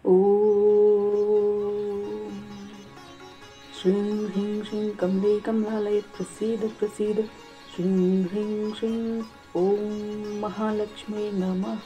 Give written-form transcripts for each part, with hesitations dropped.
ॐ श्रीं ह्रीं श्रीं कमले कमलालये प्रसीद प्रसीद। श्रीं ह्रीं श्रीं ॐ महालक्ष्मी नमः।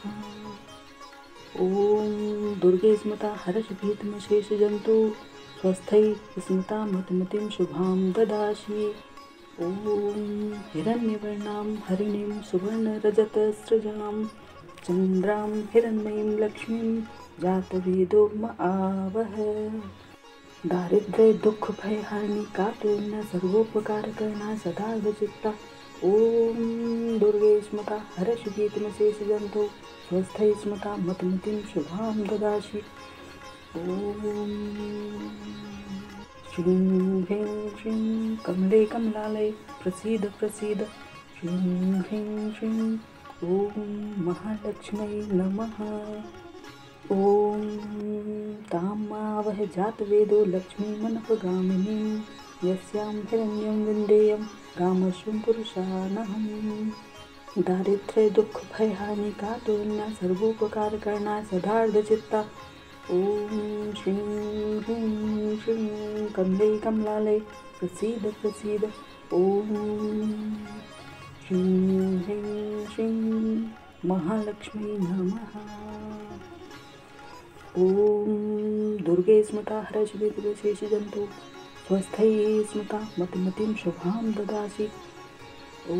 ॐ दुर्गे स्मृता हर्षभीतमशेषजन्तु स्वस्थै स्मृता मतिमतीं शुभां ददासि। ॐ हिरण्यवर्णां हरिणीं सुवर्णरजतस्रजां चन्द्रां हिरण्मयीं लक्ष्मीं जातवेदो म आवह। दारिद्र्य दुख भय हानि कातुर्य सर्वोपकारकरणा सदा विचित्ता। ॐ दुर्गे स्मृता हर्षभीतमशेषजन्तु स्वस्थै स्मृता मतिमतीं शुभां ददासि। ॐ श्रीं ह्रीं श्रीं कमले कमलालये प्रसीद प्रसीद। श्रीं ह्रीं श्रीं ॐ महालक्ष्म्यै नमः। ॐ तामावह जातवेदो लक्ष्मीमनपगामिनीं यस्यां हिरण्यं विन्देयं गामश्वं पुरुषानहम्। दारिद्र्य दुख भय हानि कातुर्य सर्वोपकारकरणा सदार्धचित्ता। ॐ श्रीं ह्रीं श्रीं कमले कमलालये प्रसीद प्रसीद। ॐ श्रीं ह्रीं श्रीं महालक्ष्मी नमः। ॐ दुर्गे स्मृता हर्षभीतमशेषजन्तु स्वस्थै स्मृता मतिमतीं शुभां ददासि। ॐ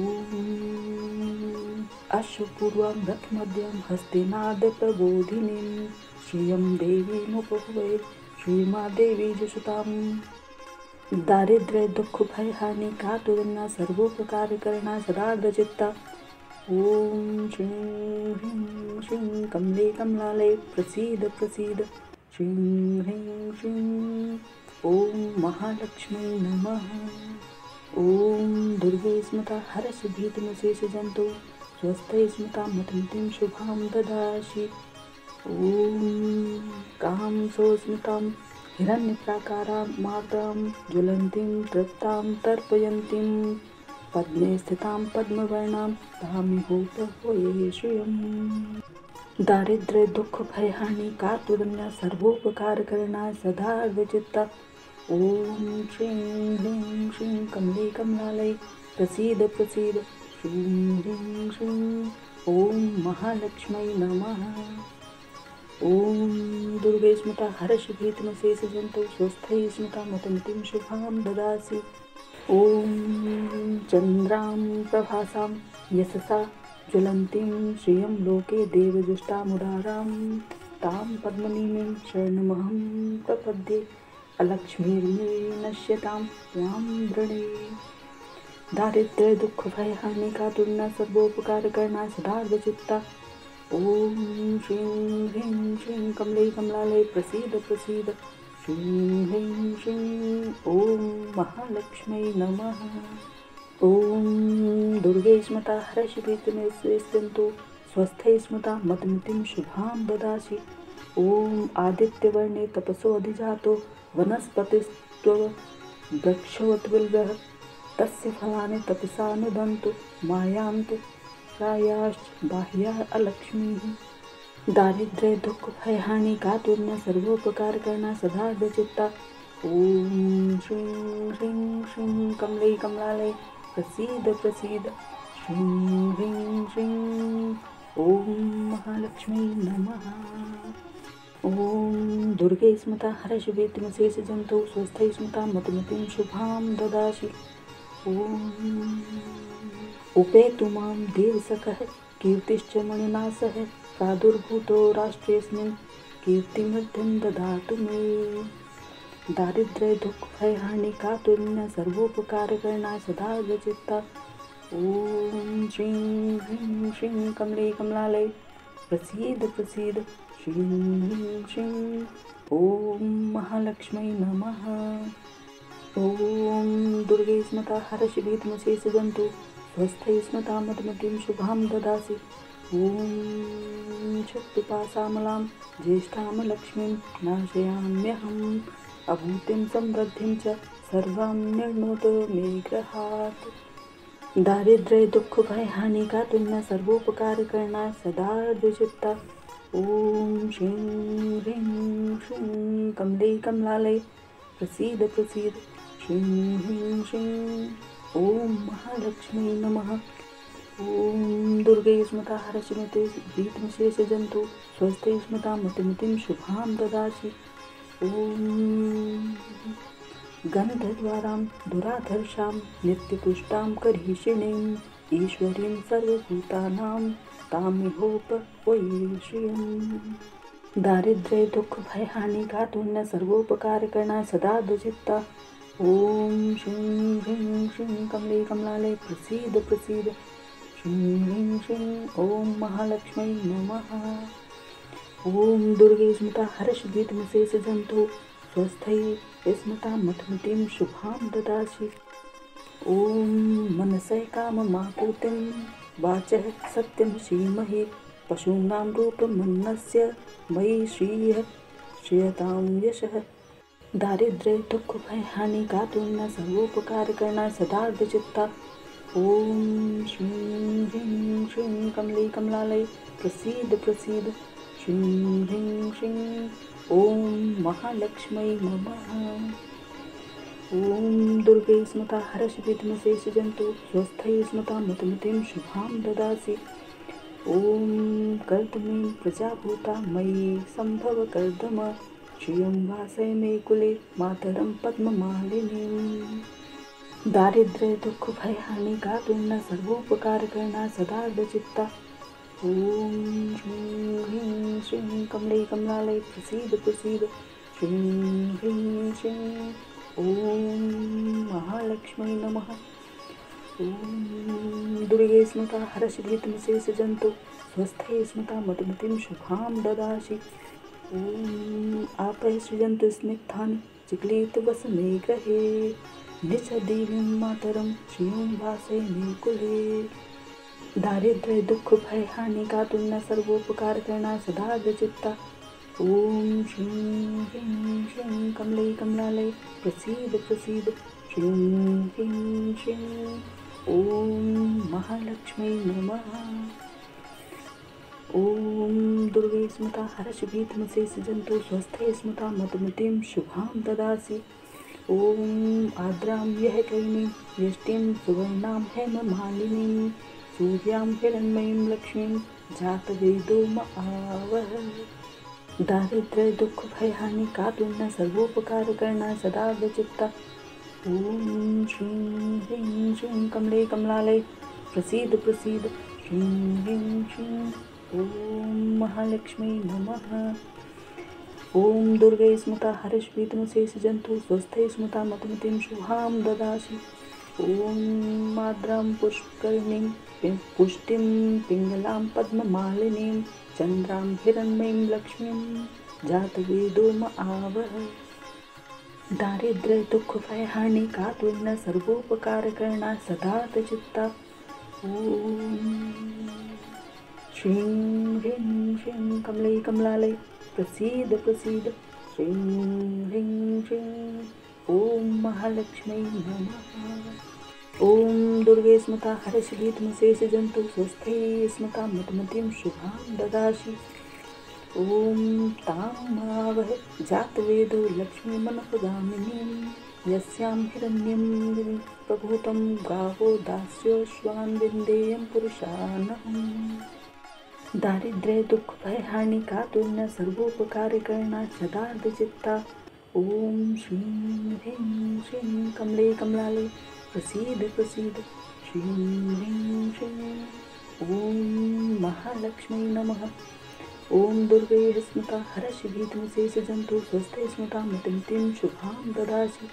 अश्वपूर्वां रथमद्यां हस्तेनादप्रबोधिनीं श्रियं देवीमुपहुवे श्रीमादेवी जसुताम्। दारिद्र्य दुख भय हानि कातुर्य सर्वोपकारकरणा सदार्धचित्ता। ॐ श्रीं ह्रीं श्रीं कमले कमलालये प्रसीद प्रसीद। श्रीं ह्रीं श्रीं ॐ महालक्ष्म्यै नमः। ॐ दुर्गे स्मृता हर्षभीतमशेषजन्तु स्वस्थै स्मृता मतिमतीं शुभां ददासि। ॐ कां सोऽस्मितां हिरण्यप्राकारां मातां ज्वलन्तीं तृप्तां तर्पयन्तीं पद्मे स्थितां पद्मवर्णां तामिहोपह्वये श्रियम्। दारिद्र्य दुख भय हानि कातुर्य सर्वोपकारकरणा सदार्धचित्ता। ॐ श्रीं ह्रीं श्रीं कमले कमलालये प्रसीद प्रसीद। श्रीं ह्रीं श्रीं ॐ महालक्ष्म्यै नमः। ॐ दुर्गे स्मृता हर्षभीतमशेषजन्तु स्वस्थै स्मृता मतिमतीं शुभां ददासि। ॐ चन्द्रां प्रभासां यशसा ज्वलन्तीं श्रियं लोके देवजुष्टामुदारां तां पद्मनीमीं शरणमहं प्रपद्ये अलक्ष्मीर्मे नश्यतां त्वां वृणे। दारिद्र्य दुख भय हानि कातुर्य सर्वोपकारकरणा सदार्धचित्ता। ॐ श्रीं ह्रीं श्रीं कमले कमलालये प्रसीद प्रसीद। श्रीं ह्रीं श्रीं ॐ महालक्ष्म्यै नमः। ॐ दुर्गे स्मृता हर्षभीतमशेषजन्तु स्वस्थै स्मृता मतिमतीं शुभां ददासि। ॐ आदित्यवर्णे तपसो अधिजातो वनस्पतिस्त्वं वृक्षोत्बिल्वः तस्य फलानि तपसा नुदन्तु मायान्तु प्रायाश्च बाह्या अलक्ष्मीः। दारिद्र्य दुख भय हानि कातुर्य सर्वोपकारकरणा सदार्धचित्ता। ॐ श्रीं ह्रीं श्रीं कमले कमलालये प्रसीद प्रसीद। श्रीं ह्रीं श्रीं ॐ महालक्ष्म्यै नमः। ॐ दुर्गे स्मृता हर्षभीतमशेषजन्तु स्वस्थै स्मृता मतिमतीं शुभां ददासि। ॐ उपेतु मां देवसखः कीर्तिश्च मणिना सह प्रादुर्भूतो राष्ट्रेऽस्मिन् कीर्तिमृद्धिं ददातु मे। दारिद्र्य दुख भय हानि कातुर्य सर्वोपकारकरणा सदार्धचित्ता। ॐ श्रीं ह्रीं श्रीं कमले कमलालये प्रसीद प्रसीद। श्रीं ह्रीं श्रीं ॐ महालक्ष्म्यै नमः। ॐ दुर्गे स्मृता हर्षभीतमशेषजन्तु स्वस्थै स्मृता मतिमतीं शुभां ददासि। ॐ क्षुत्पिपासामलां ज्येष्ठां लक्ष्मीं नाशयाम्यहम् अभूतिं समृद्धिं च सर्वां निर्णोतु मे गृहात्। दारिद्र्य दुख भय हानि कातुर्य सर्वोपकारकरणा सदार्धचित्ता। ॐ श्रीं ह्रीं श्रीं कमले कमलालये प्रसीद प्रसीद। श्रीं ह्रीं श्रीं ॐ महालक्ष्मी नमः। ॐ दुर्गे स्मृता हरशिनुते भीतमशेषजन्तु स्वस्थै स्मृतां मतिमतिं शुभां ददासि। ॐ गणधद्वारां दुराधर्षां नित्यपुष्टां करीषिणीं ईश्वरीं सर्वभूतानां तामिहोपवेश्यम्। दारिद्र्य दुख भय हानि घातुन्य सर्वोपकार करना सदा दुचित्ता। ॐ श्रीं ह्रीं श्रीं कमले कमलालये प्रसीद प्रसीद। श्रीं ह्रीं श्रीं ॐ महालक्ष्मी नमः। ॐ दुर्गे स्मृता हर्षभीतमशेषजन्तु स्वस्थै स्मृतां मतिमतिं शुभां ददासि। ॐ मनसै काममापूर्तिं वाचः सत्यं श्रीमहि पशूनां रूपमन्नस्य मयि श्रियः श्रियतां यशः। दारिद्र्य दुख भय हानि घातुन्य सर्वोपकार करना सदार्धचित्ता। ॐ श्रीं ह्रीं श्रीं कमले कमलालये प्रसीद प्रसीद। श्रीं ह्रीं श्रीं ॐ महालक्ष्मी नमः। ॐ दुर्गे स्मृता हर्षभीतमशेषजन्तु स्वस्थै स्मृतां मतिमतिं शुभां ददासि। ॐ कर्दमीं प्रजाभूता मयि सम्भव कर्दम श्रियं वासय मे कुले मातरं पद्ममालिनीम्। दारिद्र्य दुख भय हानि घातुन्य सर्वोपकार करना सदार्धचित्ता। ॐ श्रीं ह्रीं श्रीं कमले कमलालये प्रसीद प्रसीद। श्रीं ह्रीं श्रीं ॐ महालक्ष्मी नमः। ॐ दुर्गे स्मृता हर्षभीतमशेषजन्तु स्वस्थै स्मृतां मतिमतिं शुभां ददासि। ॐ आपः सृजन्तु स्निग्धानि चिक्लितवसने गृहे निजदीनीं मातरं श्रियं वासय मे कुले। दारिद्र्य दुख भय हानि घातुन्य सर्वोपकार करना सदार्धचित्ता। ॐ श्रीं ह्रीं श्रीं कमले कमलालये प्रसीद प्रसीद। श्रीं ह्रीं श्रीं ॐ महालक्ष्मी नमः। ॐ दुर्गे स्मृता हर्षभीतमशेषजन्तु स्वस्थै स्मृतां मतिमतिं शुभां ददासि। ॐ आर्द्रां यः कैनीं यष्टिं सुवर्णां हेममालिनीं सूर्यां हिरण्मयीं लक्ष्मीं जातवेदो आवह। दारिद्र्य दुख भय हानि घातुन्य सर्वोपकार करना सदार्धचित्ता। ॐ श्रीं ह्रीं श्रीं कमले कमलालये प्रसीद प्रसीद। श्रीं ह्रीं श्रीं ॐ महालक्ष्मी नमः। ॐ दुर्गे स्मृता हर्षभीतमशेषजन्तु स्वस्थै स्मृतां मतिमतिं शुभां ददासि। ॐ आर्द्रां पुष्करिणीं पुष्टिं पिङ्गलां पद्ममालिनीं चन्द्रां हिरण्मयीं लक्ष्मीं जातवेदो आवह। दारिद्र्य दुख भय हानि घातुन्य सर्वोपकार करना सदार्धचित्ता। ॐ श्रीं ह्रीं श्रीं कमले कमलालये प्रसीद प्रसीद। श्रीं ह्रीं श्रीं ॐ महालक्ष्मी नमः। ॐ दुर्गे स्मृता हर्षभीतमशेषजन्तु स्वस्थै स्मृतां मतिमतिं शुभां ददासि। ॐ तामावह जातवेदो लक्ष्मीमनपगामिनीं यस्यां हिरण्यं प्रभूतं गावो दास्यो श्वान् विन्देयं पुरुषानहम्। दारिद्र्य दुख भय हानि घातुन्य सर्वोपकार करना सदार्धचित्ता। ॐ श्रीं ह्रीं श्रीं कमले कमलालये प्रसीद प्रसीद। श्रीं ह्रीं श्रीं ॐ महालक्ष्मी नमः। ॐ दुर्गे स्मृता हर्षभीतमशेषजन्तु स्वस्थै स्मृतां मतिमतिं शुभां ददासि।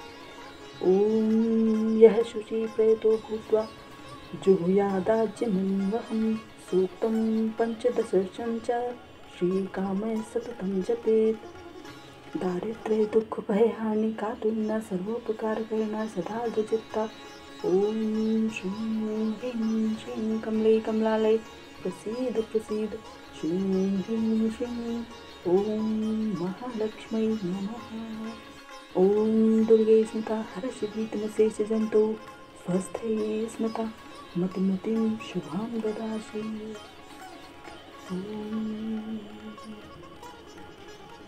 ॐ यः शुचि प्रयतो भूत्वा जुहुयादाज्यमन्वहं सूक्तं पञ्चदशं च श्रीकामः सततं जपेत्। दारिद्र्य दुख भय हानि घातुन्य सर्वोपकार करना सदार्धचित्ता। ॐ श्रीं ह्रीं श्रीं कमले कमलालये प्रसीद प्रसीद। श्रीं ह्रीं श्रीं ॐ महालक्ष्मी नमः। ॐ दुर्गे स्मृता हर्षभीतमशेषजन्तु स्वस्थै स्मृतां मतिमतिं शुभां ददासि। ॐ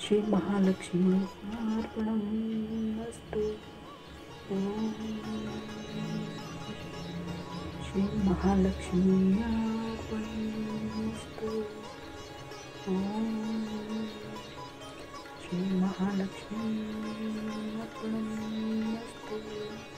श्री महालक्ष्मीर्पणमस्तु। ओम श्री महालक्ष्मीर्पणमस्तु। ओम श्री महालक्ष्मीर्पणमस्तु।